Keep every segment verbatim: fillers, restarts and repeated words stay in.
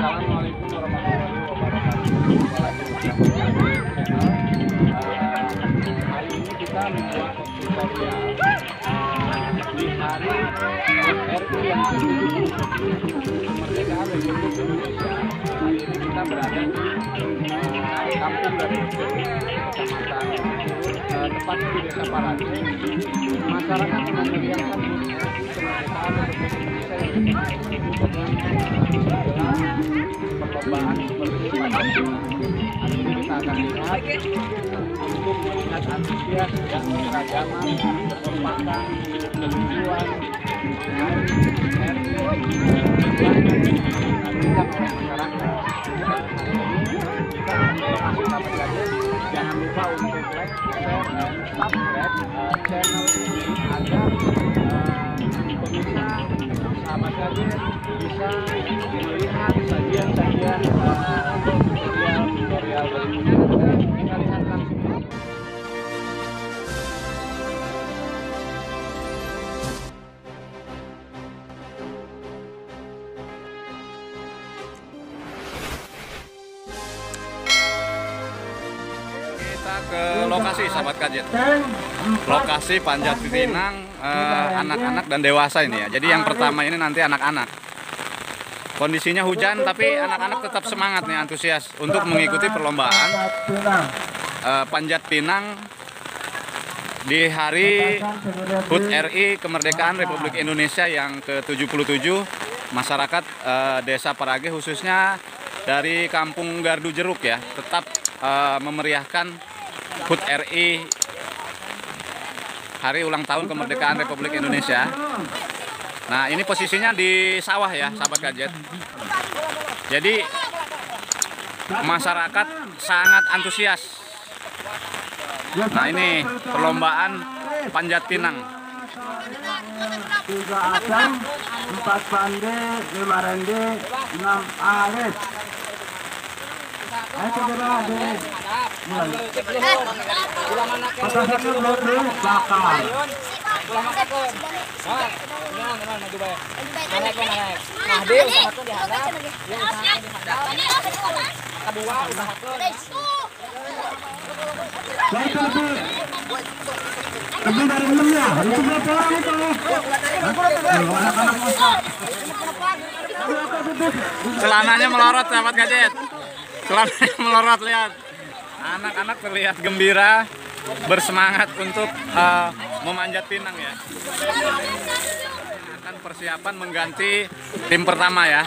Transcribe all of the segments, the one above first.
Assalamualaikum warahmatullahi wabarakatuh. Jumpa lagi bersama kami di channel. Uh, Hari ini kita membuat tutorial uh, di hari R I yang ke tujuh puluh tujuh kemerdekaan Republik Indonesia. Hari ini kita berada di uh, kampung dari Kecamatan uh, tepatnya di Desa Parage. Masyarakat sedang meriahkan kemerdekaan Republik Indonesia yang ke tujuh puluh tujuh dengan perlombaan seperti pada hari ini kita akan lihat untuk melihat antusias dan keragaman kekompakan kelucuan dan jangan lupa untuk like, share, dan subscribe uh, channel ini agar uh, pemirsa sahabat gadget bisa melihat sajian-sajian uh, tutorial-tutorial berikutnya. Kita lihat langsung. Kita ke lokasi sahabat gadget. Lokasi panjat pinang anak-anak eh, dan dewasa ini ya. Jadi yang pertama ini nanti anak-anak. Kondisinya hujan tapi anak-anak tetap semangat nih, antusias untuk mengikuti perlombaan eh, panjat pinang di hari H U T R I Kemerdekaan Republik Indonesia yang ke tujuh puluh tujuh. Masyarakat eh, Desa Parage khususnya dari Kampung Gardu Jeruk ya, tetap eh, memeriahkan H U T R I Hari Ulang Tahun Kemerdekaan Republik Indonesia. Nah, ini posisinya di sawah ya, sahabat gadget. Jadi masyarakat sangat antusias. Nah, ini perlombaan panjat pinang. Tiga asam, empat pande, lima rende, enam ares. Ayo saudara, deh. Mulai. Patasannya belum belum bakal. Pulang makan ke. Nah, jangan jangan maju baik. Naik naik. Nah, dia usaha tuh dihadap. Dia usaha dihadap. Kedua usaha tuh. Baik tapi. Lebih dari enam ya. Itu berapa orang itu? Anak-anak masak. Celananya melorot sahabat gadget. Celananya melorot, lihat. Anak-anak terlihat gembira, bersemangat untuk uh, memanjat pinang ya. Akan persiapan mengganti tim pertama ya.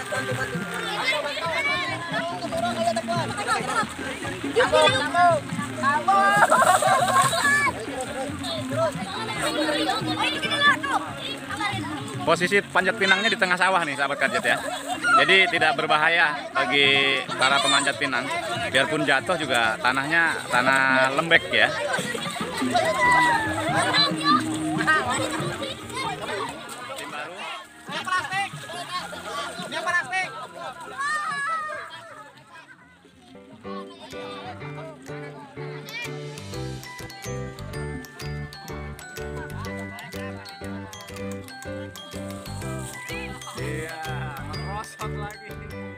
Posisi panjat pinangnya di tengah sawah nih sahabat gadget ya. Jadi tidak berbahaya bagi para pemanjat pinang. Biarpun jatuh juga tanahnya tanah lembek ya. Iya, merosot lagi.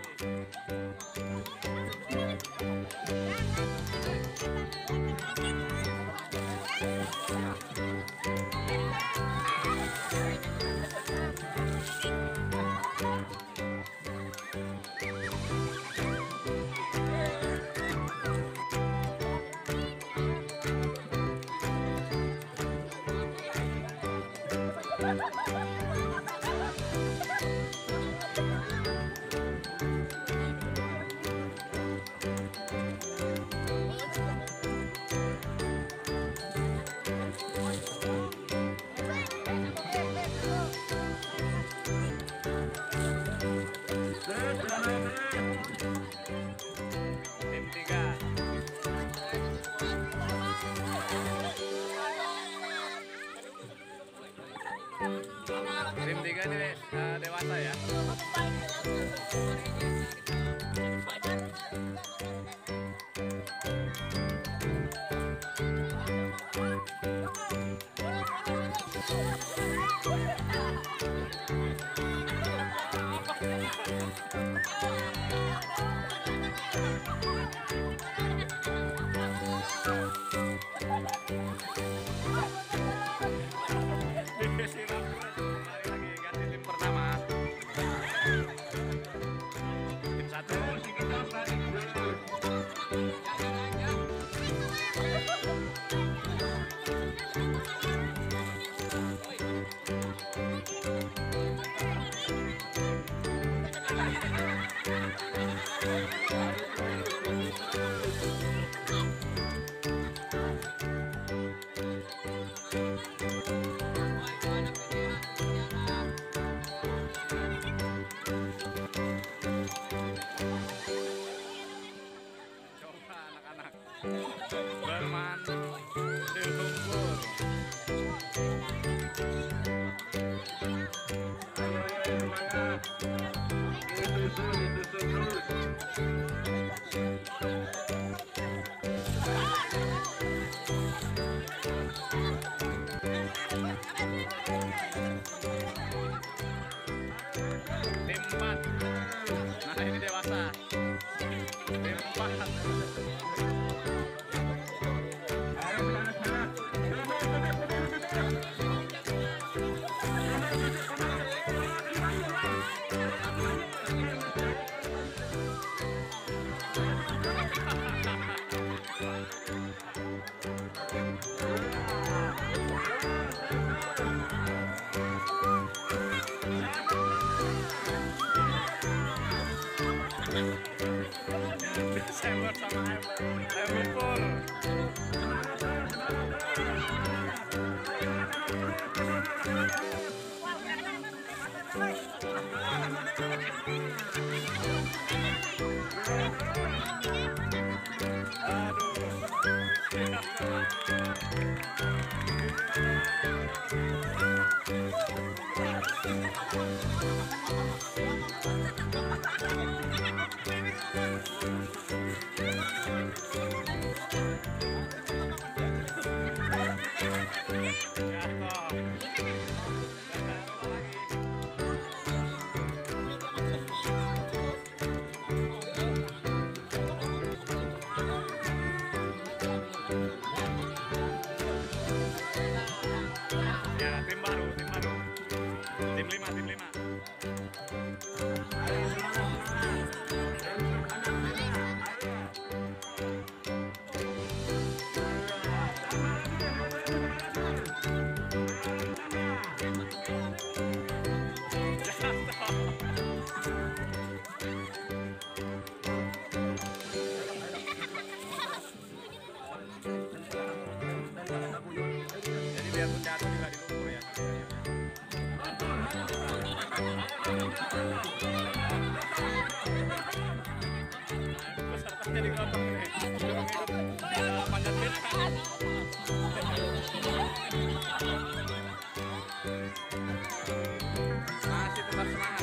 Tim tiga. Tim tiga ini uh, dewasa ya. Thank you. Satu, tiga, bermain di lumpur. Ayo, ayo, semangat. Disusun, disusun terus. Tim empat. Nah, ini dewasa. Tim empat. Desember sama ayam lumpur. Ya, tim baru, tim baru. Tim lima, tim lima. Jadi biarpun jatuh juga di lumpur ya. Pesertanya di kelompok nih. Panjat pinang. Masih tetap semangat.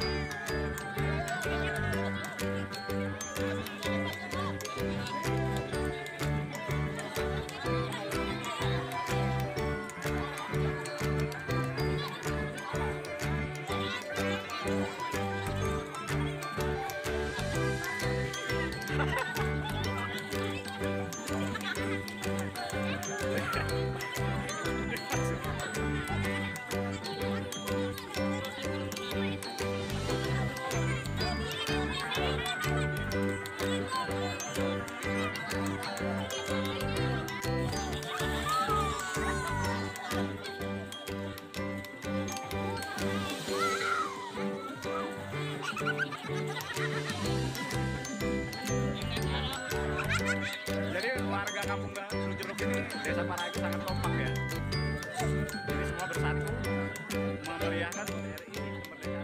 Jadi warga kampung Selujeruk ini, Desa Paraiki sangat kompak ya. Jadi semua bersatu memeriahkan R I kemerdekaan.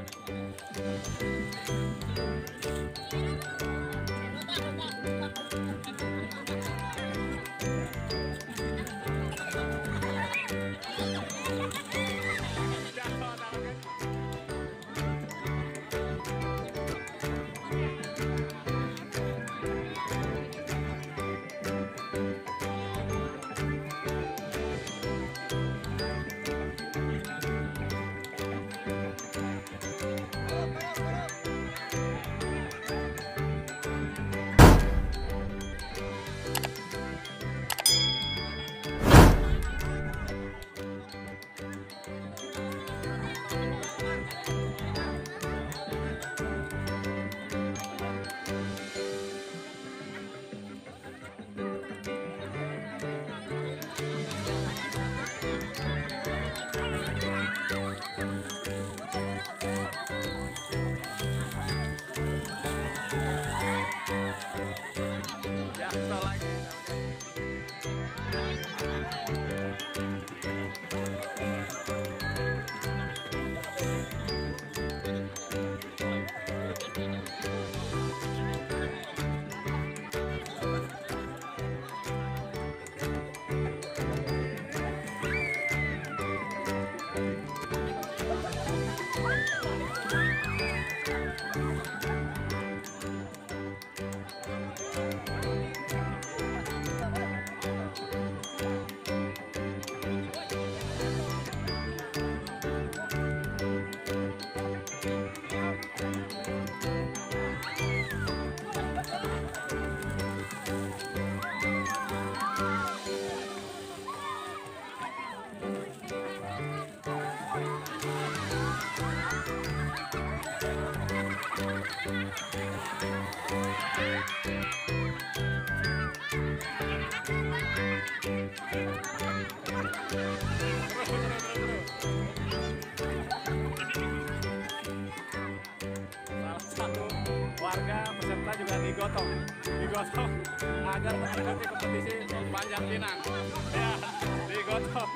Salah satu warga peserta juga digotong, digotong agar mengikuti kompetisi panjat pinang. Ya, digotong.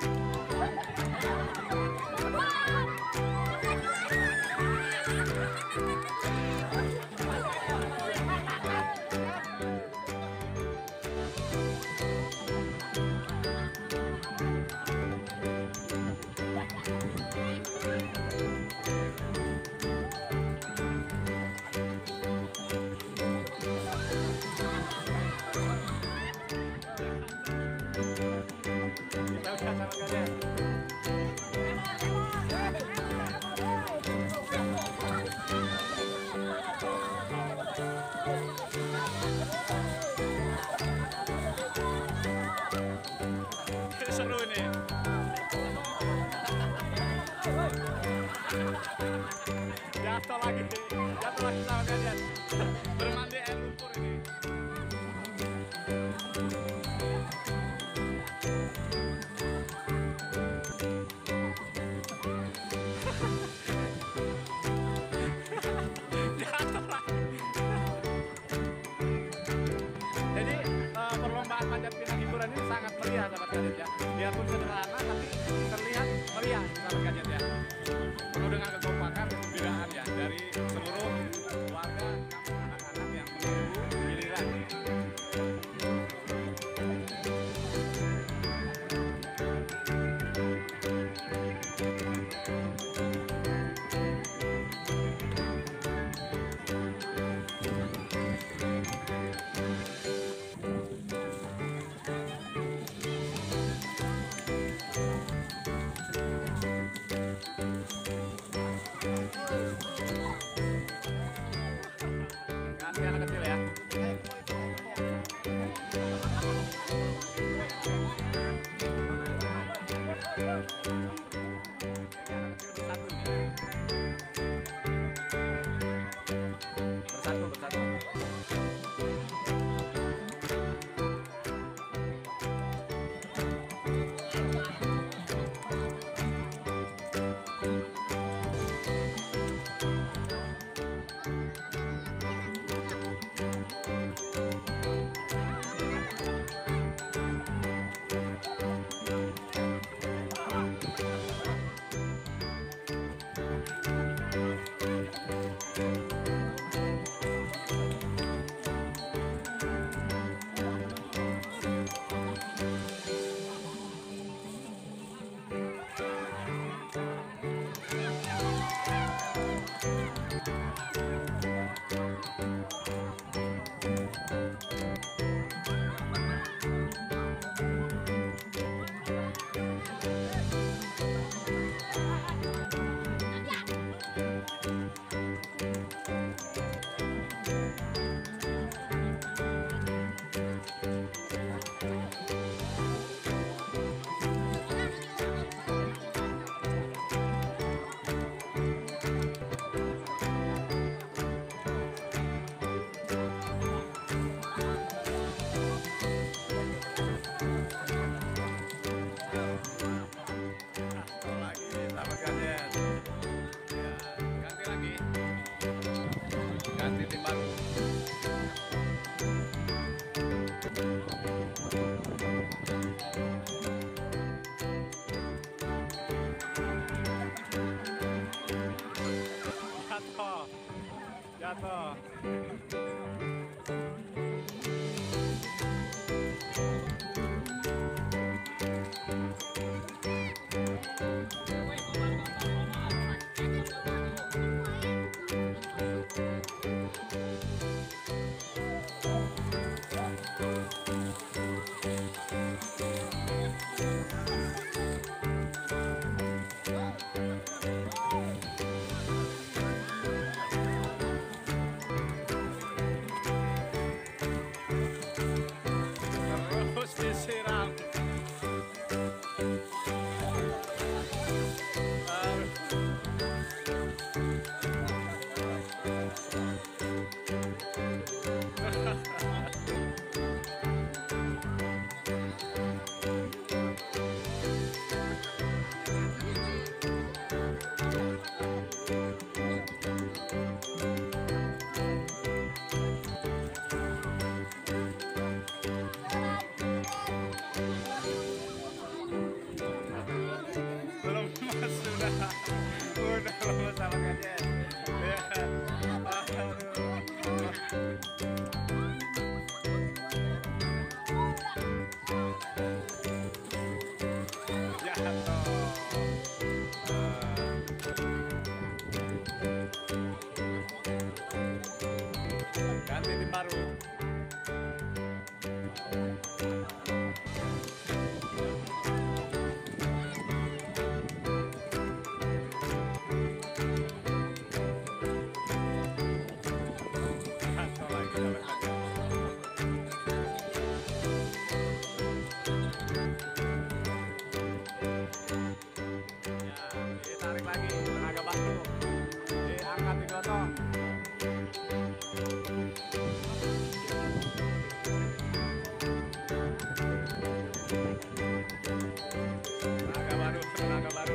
Kita lihat sama kalian. Seru nih. Jatuh lagi, jatuh lagi sama kalian. Bermandi air lumpur ini. Jatuh lagi. Jadi uh, perlombaan panjat pinang hiburan ini sangat meriah sahabat gadget ya. Biarpun sederhana tapi terlihat meriah sahabat gadget ya. Penuh dengan kekompakan dan kegembiraan ya dari seluruh warga kampung anak-anak yang menunggu giliran. Kasih anak kecil ya. Bersatu bersatu. Ganti tim baru. Jatuh, jatuh. ganti tim baru. Kacau lagi sahabat kajian. Ya, ditarik lagi tenaga bantu, diangkat digotong. Tenaga baru, tenaga baru.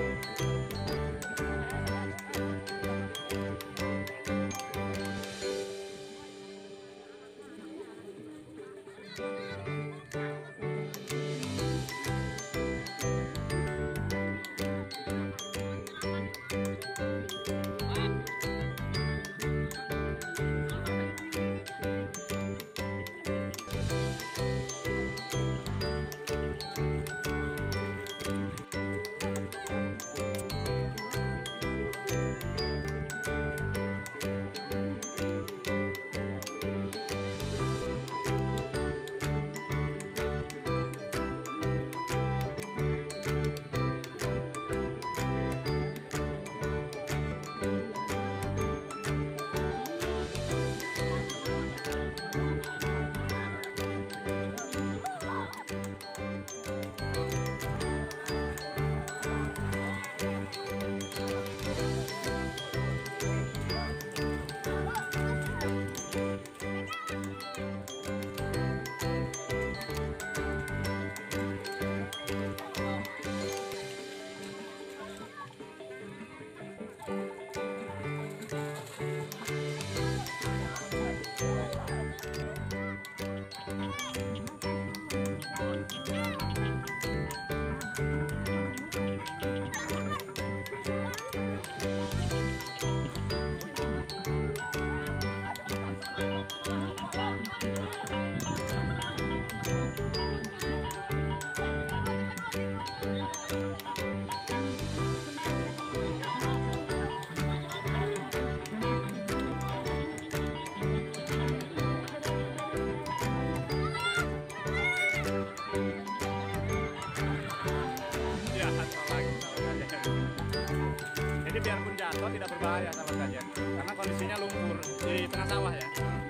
Jadi biarpun jatuh tidak berbahaya sahabat kajian, karena kondisinya lumpur di tengah sawah ya.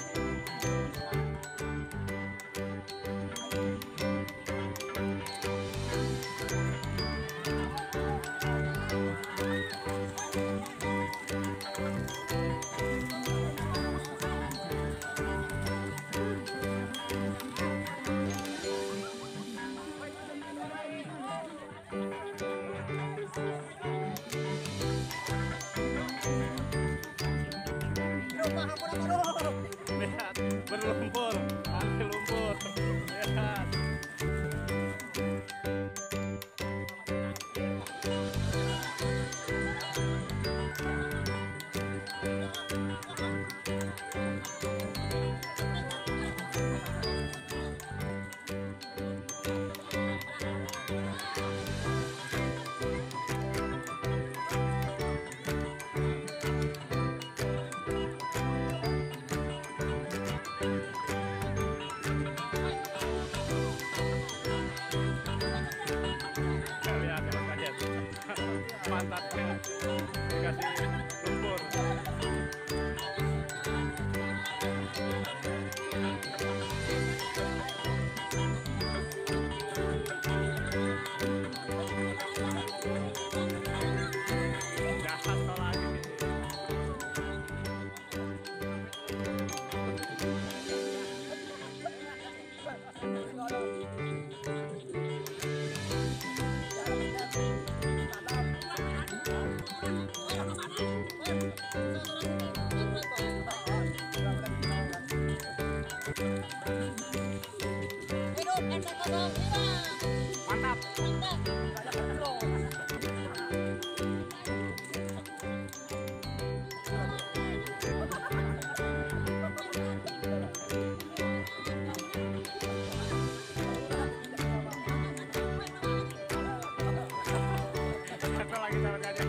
Lihat, berlumpur, ambil lumpur. Lihat. Pantatnya dikasih lumpur. Jahat kau lagi. Mantap. Satu lagi sahabat kajian.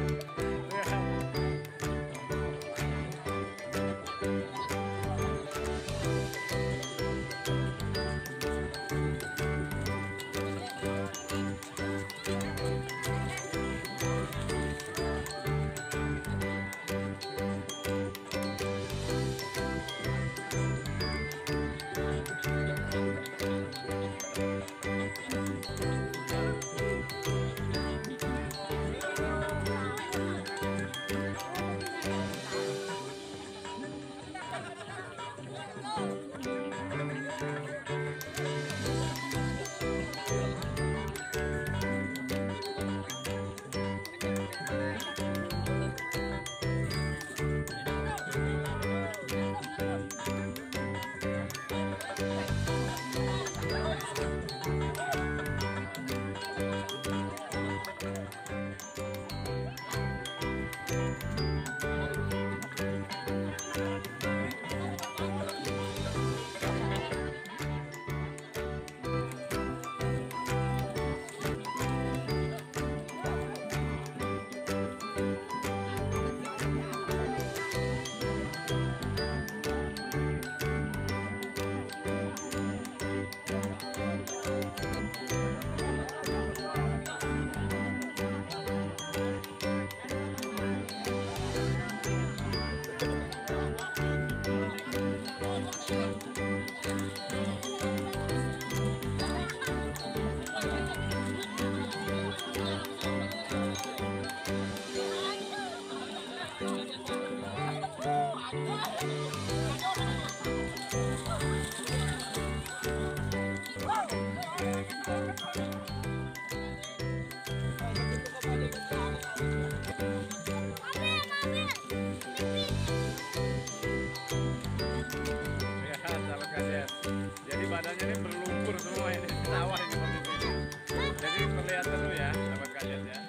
Jadi badannya ini berlumpur semua ini sawah ini seperti ini. Jadi terlihat dulu ya, sahabat kajet ya.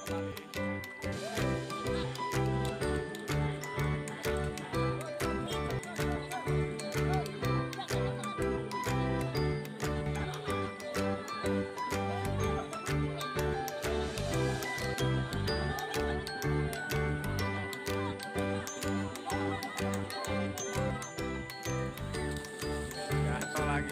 Gatal lagi.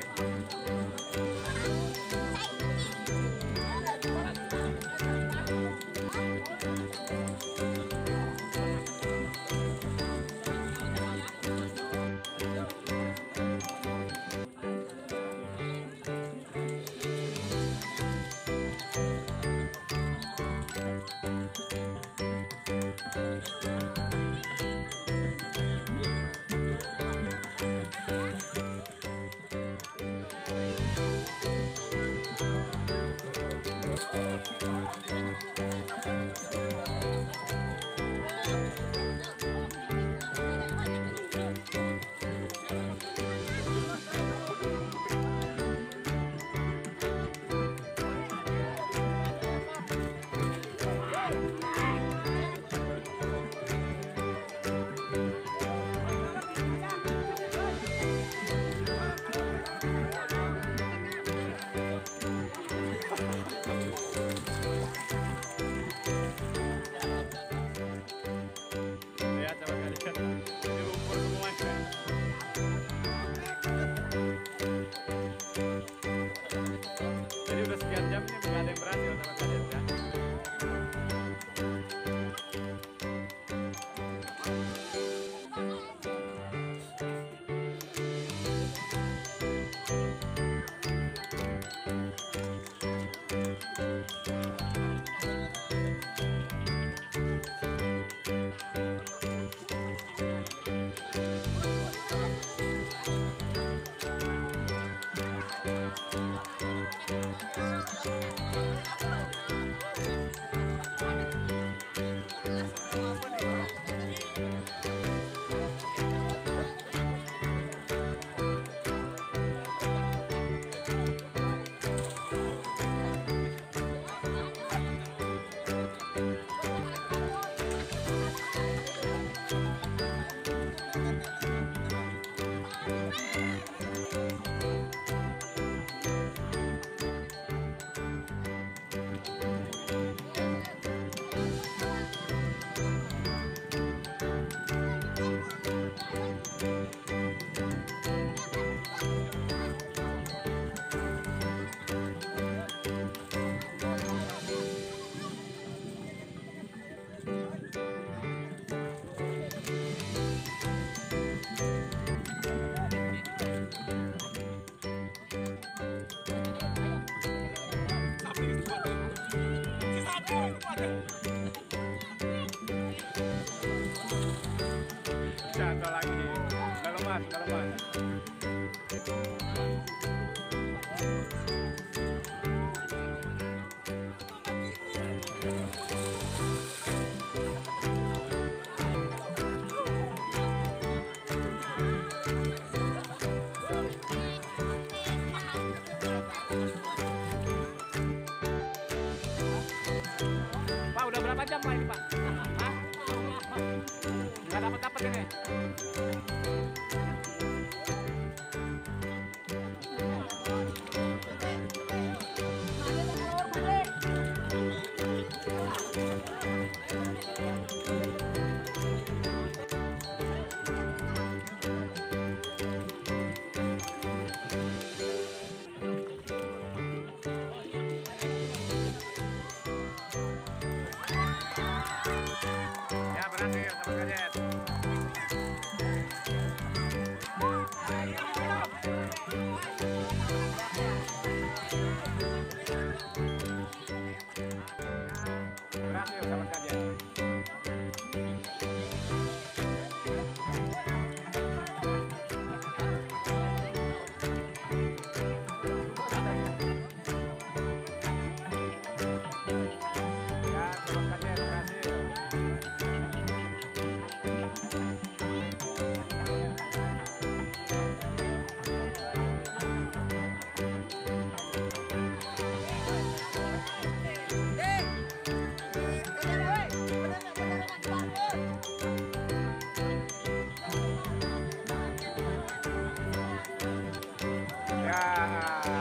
Lihat sahabat kajet, ini lumpur semua ini. Jadi udah sekian jam ini nggak ada yang berhasil sahabat kajet ya. Jatuh lagi, nggak lemas, nggak lemas. Pak, udah berapa jam Pak ini Pak? Hah? Nggak dapat-dapat ini. Ya berhasil sahabat kajet. Nah,